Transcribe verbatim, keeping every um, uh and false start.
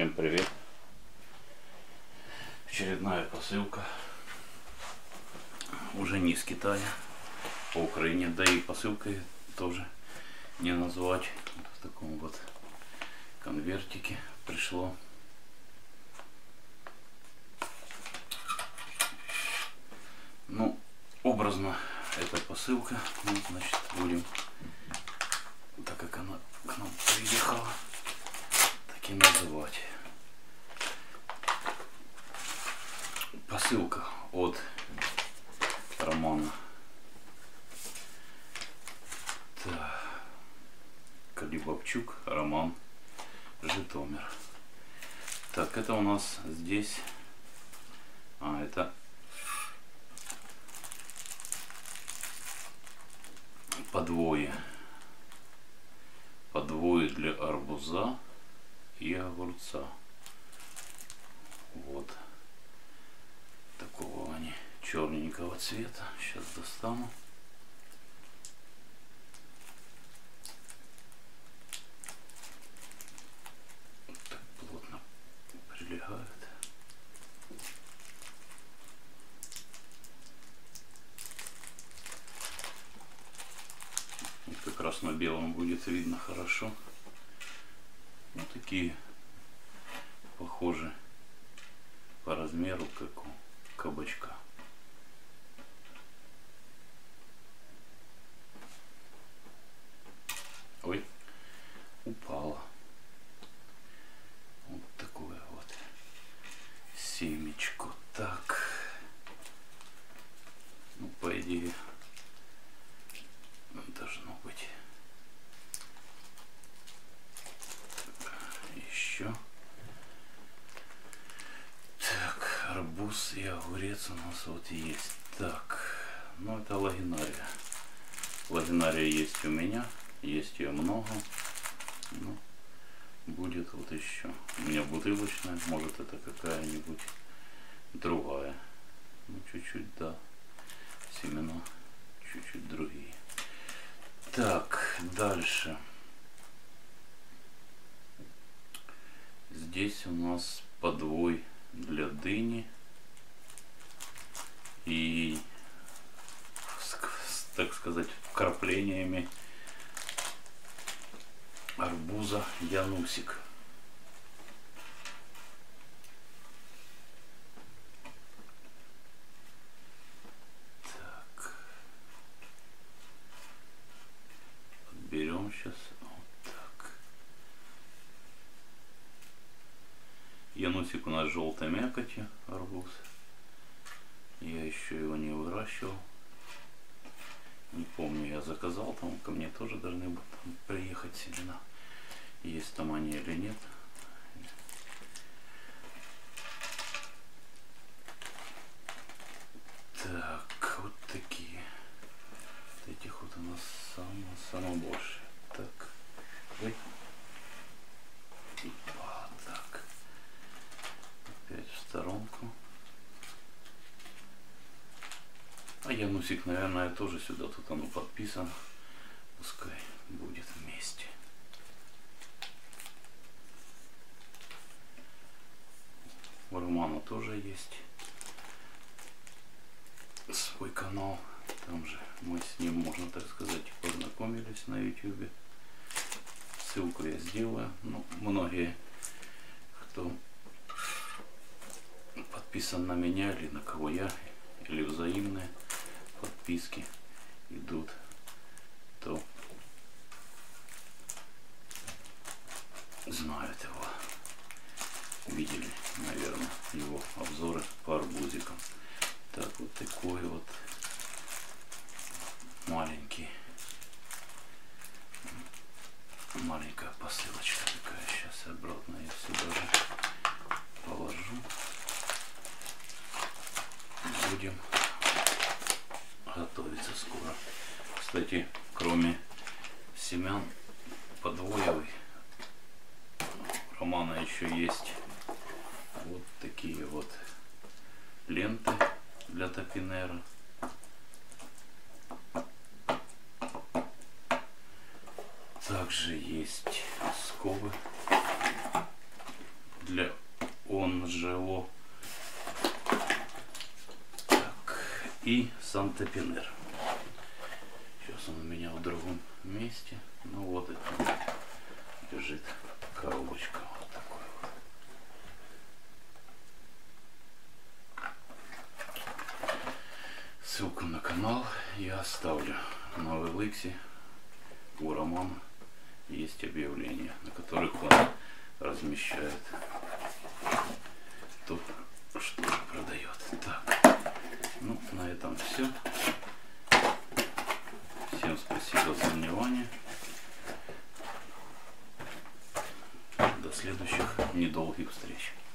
Всем привет! Очередная посылка. Уже не из Китая, по Украине, да и посылкой тоже не назвать. Вот в таком вот конвертике пришло. Ну, образно эта посылка, ну, значит, будем, так как она к нам приехала, так и называть. Посылка от Романа. Так. Калибовчук Роман, Житомир. Так, это у нас здесь. А, это подвое. Подвое для арбуза и огурца. Вот. Такого они черненького цвета. Сейчас достану. Вот так плотно прилегают. Вот как раз на белом будет видно хорошо. Вот такие похожи по размеру, как у кабачка. Ой, упала. Вот такое вот семечко. Так, ну, по идее должно быть еще. Так, арбуз и огурец у нас вот есть. Так, ну это лагинария. Лагинария есть у меня, есть ее много. Ну, будет вот еще. У меня бутылочная, может это какая-нибудь другая. Ну, чуть-чуть, да. Семена чуть-чуть другие. Так, дальше. Здесь у нас подвой для дыни и, так сказать, вкраплениями арбуза Янусик. Так, подберем сейчас вот так. Янусик у нас желтой мякотью арбуз. Я еще его не выращивал. Не помню, я заказал, там ко мне тоже должны будут приехать семена. Есть там они или нет. Так, вот такие. Вот этих вот у нас самое-самое больше. Так. Ой. Опа, так. Опять в сторонку. А Янусик, наверное, тоже сюда, тут оно подписано. Пускай будет вместе. У Романа тоже есть свой канал. Там же мы с ним, можно так сказать, познакомились на ютубе. Ссылку я сделаю. Ну, многие, кто подписан на меня или на кого я, или взаимные подписки идут, то знают его, видели, наверное, его обзоры по арбузикам. Так, вот такой вот маленький, маленькая посылочка такая. Сейчас обратно я сюда же положу. Будем готовиться скоро. Кстати, кроме семян подвоевой, у Романа еще есть вот такие вот ленты для топинера. Также есть сковы для Сантепенер. Сейчас он у меня в другом месте. Ну вот это лежит коробочка. Вот такой вот. Ссылку на канал я оставлю. На о эл икс у Романа есть объявления, на которых он размещает то, что продает. Так, ну на этом все. Всем спасибо за внимание. До следующих недолгих встреч.